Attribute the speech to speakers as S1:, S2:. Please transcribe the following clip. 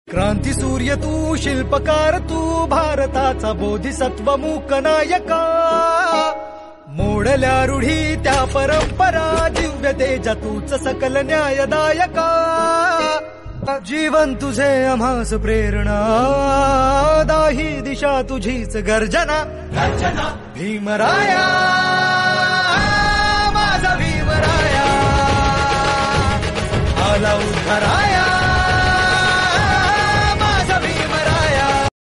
S1: क्रांती सूर्य तू, शिल्पकार तू, भारताचा बोधिसत्व मूक नायका. मोडल्या रूढी त्या परंपरा, दिव्य तेजा तूच सकल न्यायदायका. जीवन तुझे आम्हास प्रेरणा, दाही दिशा तुझीच गर्जना. भीमराया माझा भीमराया, आला उद्धाराया.